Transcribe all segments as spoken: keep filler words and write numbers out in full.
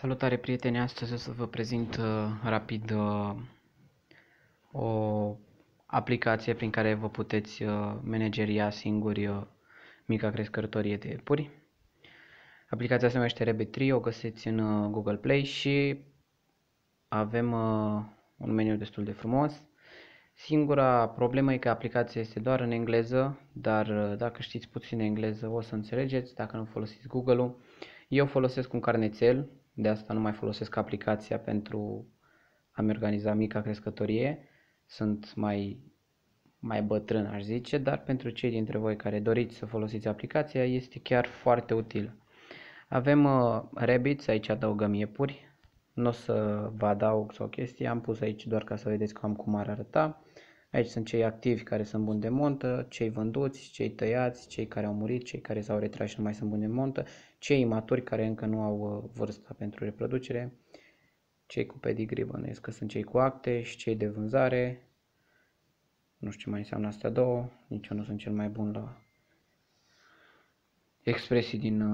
Salutare prieteni, astăzi o să vă prezint uh, rapid uh, o aplicație prin care vă puteți uh, manageria singuri uh, mica crescătorie de iepuri. Aplicația se numește Rabbit Tree, o găsiți în uh, Google Play și avem uh, un meniu destul de frumos. Singura problemă e că aplicația este doar în engleză, dar uh, dacă știți puțin engleză o să înțelegeți, dacă nu folosiți Google-ul. Eu folosesc un carnețel, de asta nu mai folosesc aplicația pentru a-mi organiza mica crescătorie. Sunt mai, mai bătrân, aș zice, dar pentru cei dintre voi care doriți să folosiți aplicația, este chiar foarte utilă. Avem uh, rabbits, aici adăugăm iepuri. Nu o să vă adaug sau chestii, am pus aici doar ca să vedeți cam cum ar arăta. Aici sunt cei activi care sunt buni de montă, cei vânduți, cei tăiați, cei care au murit, cei care s-au retras și nu mai sunt buni de montă, cei imaturi care încă nu au vârsta pentru reproducere, cei cu pedigree bănuiesc că sunt cei cu acte și cei de vânzare. Nu știu ce mai înseamnă astea două, nici eu nu sunt cel mai bun la expresii din,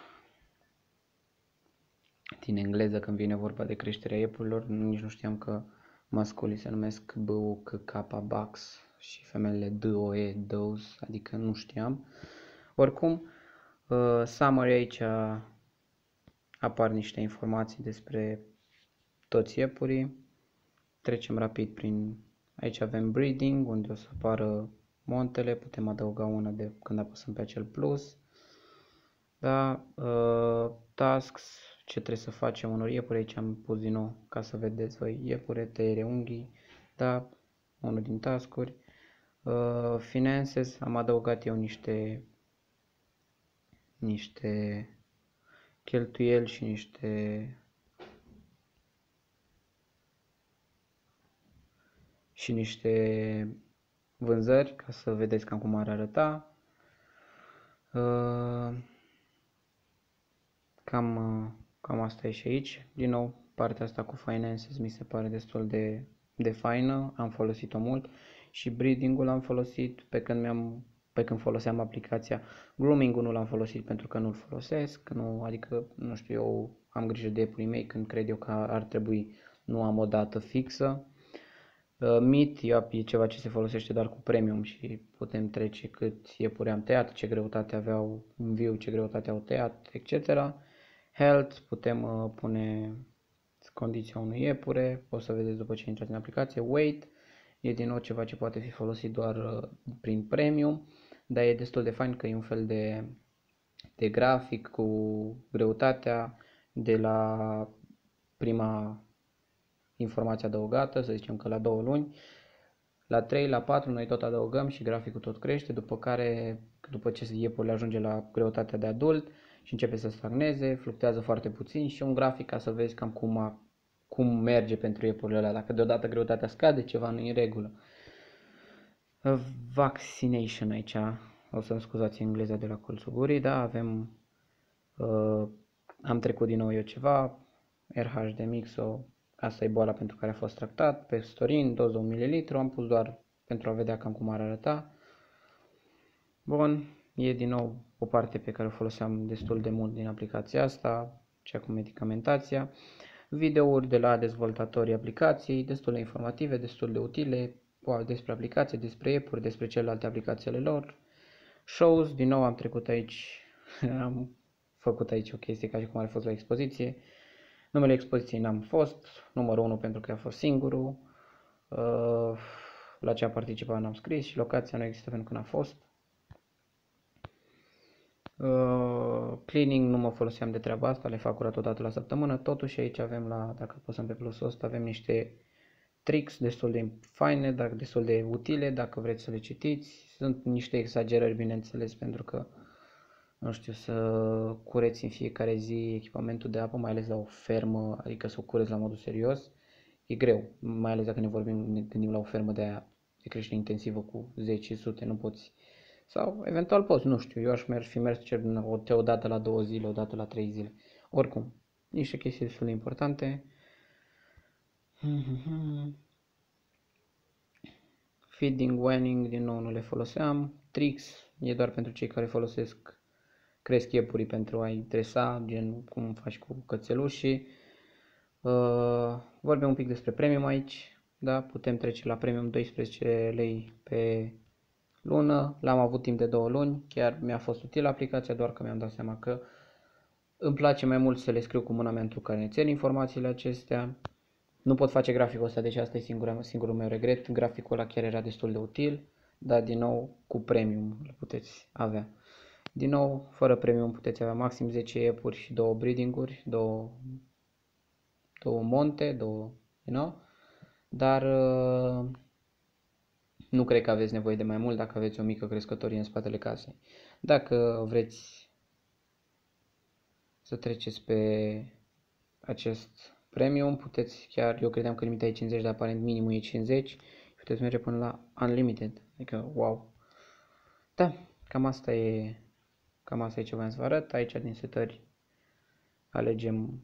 din engleză când vine vorba de creșterea iepurilor. Nici nu știam că masculii se numesc B U C K Bax și femelele D O E Does, adică nu știam. Oricum, uh, summary aici apar niște informații despre toți iepurii. Trecem rapid prin, aici avem breeding, unde o să apară montele, putem adăuga una de când apăsăm pe acel plus. Da, uh, tasks, ce trebuie să facem unor iepuri, aici am pus din nou ca să vedeți voi iepure, tăiere unghii, da, unul din taskuri. Uh, finances, am adăugat eu niște niște cheltuieli și niște și niște vânzări ca să vedeți cam cum ar arăta. Uh, cam, cam asta e și aici. Din nou, partea asta cu finances mi se pare destul de, de faină, am folosit-o mult și breeding-ul am folosit pe când mi-am pe când foloseam aplicația. Grooming-ul nu l-am folosit pentru că nu-l folosesc, nu, adică, nu știu, eu am grijă de iepurii mei când cred eu că ar trebui, nu am o dată fixă. Uh, Meat e ceva ce se folosește doar cu premium și putem trece cât iepuri am tăiat, ce greutate aveau în viu, ce greutate au tăiat, et cetera. Health, putem uh, pune condiția unui iepure, o să vedeți după ce intrați în aplicație. Weight, e din nou ceva ce poate fi folosit doar uh, prin premium, dar e destul de fain că e un fel de, de grafic cu greutatea de la prima informație adăugată, să zicem că la două luni, la trei, la patru noi tot adăugăm și graficul tot crește, după care, după ce iepurile ajunge la greutatea de adult și începe să stagneze, fluctuează foarte puțin și un grafic ca să vezi cam cum, a, cum merge pentru iepurile alea, dacă deodată greutatea scade, ceva nu e în regulă. Vaccination aici, o să-mi scuzați engleza de la colțul gurii, da, avem, uh, am trecut din nou eu ceva, R H de Mixo, asta e boala pentru care a fost tractat, Pestorin, doză un mililitru, am pus doar pentru a vedea cam cum ar arăta. Bun, e din nou o parte pe care o foloseam destul de mult din aplicația asta, cea cu medicamentația. Videouri de la dezvoltatorii aplicației, destul de informative, destul de utile, despre aplicație, despre iepuri, despre celelalte aplicații ale lor. Shows, din nou am trecut aici, am făcut aici o chestie ca și cum ar fi fost la expoziție. Numele expoziției n-am fost, numărul unu pentru că a fost singurul, la ce a participat n-am scris și locația nu există pentru că n-a fost. Cleaning nu mă foloseam de treaba asta, le fac curat o dată la săptămână, totuși aici avem, la, dacă apăsăm pe plusul ăsta, avem niște tricks destul de faine, dar destul de utile, dacă vreți să le citiți. Sunt niște exagerări, bineînțeles, pentru că nu știu, să cureți în fiecare zi echipamentul de apă, mai ales la o fermă, adică să o cureți la modul serios, e greu, mai ales dacă ne vorbim, ne gândim la o fermă de aia de creștere intensivă cu zece sute, nu poți, sau eventual poți, nu știu, eu aș merg, fi mers o dată la două zile, o dată la trei zile, oricum, niște chestii destul de importante. Feeding, weaning, din nou nu le foloseam, tricks, e doar pentru cei care folosesc cresc iepurii pentru a-i dresa, gen cum faci cu cățelușii. Uh, vorbim un pic despre premium aici, da? Putem trece la premium doisprezece lei pe lună, l-am avut timp de două luni, chiar mi-a fost util aplicația, doar că mi-am dat seama că îmi place mai mult să le scriu cu mâna mea pentru care ne țin informațiile acestea. Nu pot face graficul ăsta, deci asta e singura, singurul meu regret. Graficul ăla chiar era destul de util, dar din nou cu premium îl puteți avea. Din nou, fără premium puteți avea maxim zece app-uri și două breeding-uri, două, două monte, două, you know? Dar uh, nu cred că aveți nevoie de mai mult dacă aveți o mică crescătorie în spatele casei. Dacă vreți să treceți pe acest premium, puteți chiar, eu credeam că limita e cincizeci, dar aparent minimul e cincizeci, puteți merge până la unlimited, adică wow. Da, cam asta e, cam asta e ce voiam să vă arăt. Aici din setări alegem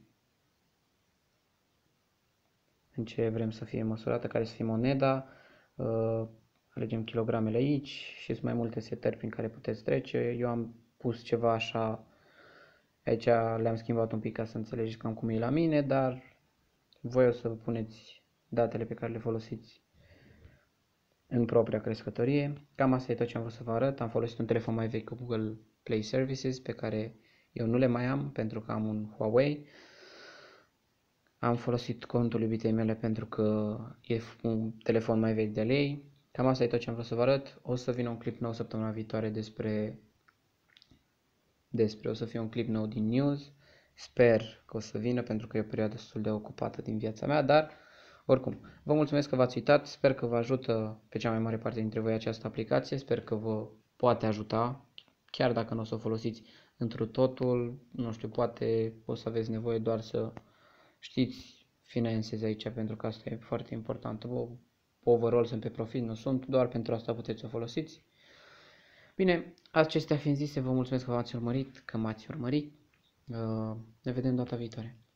în ce vrem să fie măsurată, care să fie moneda, uh, alegem kilogramele aici și sunt mai multe setări prin care puteți trece. Eu am pus ceva așa, aici le-am schimbat un pic ca să înțelegeți cam cum e la mine, dar voi o să vă puneți datele pe care le folosiți în propria crescătorie. Cam asta e tot ce am vrut să vă arăt. Am folosit un telefon mai vechi cu Google Play Services pe care eu nu le mai am pentru că am un Huawei. Am folosit contul iubitei mele pentru că e un telefon mai vechi de ei. Cam asta e tot ce am vrut să vă arăt. O să vină un clip nou săptămâna viitoare despre, despre o să fie un clip nou din news. Sper că o să vină pentru că e o perioadă destul de ocupată din viața mea, dar oricum, vă mulțumesc că v-ați uitat, sper că vă ajută pe cea mai mare parte dintre voi această aplicație, sper că vă poate ajuta, chiar dacă nu o să o folosiți întru totul, nu știu, poate o să aveți nevoie doar să știți finanțezi aici, pentru că asta e foarte important. Overall sunt pe profit, nu sunt, doar pentru asta puteți să o folosiți. Bine, acestea fiind zise, vă mulțumesc că v-ați urmărit, că m-ați urmărit. Ne vedem data viitoare.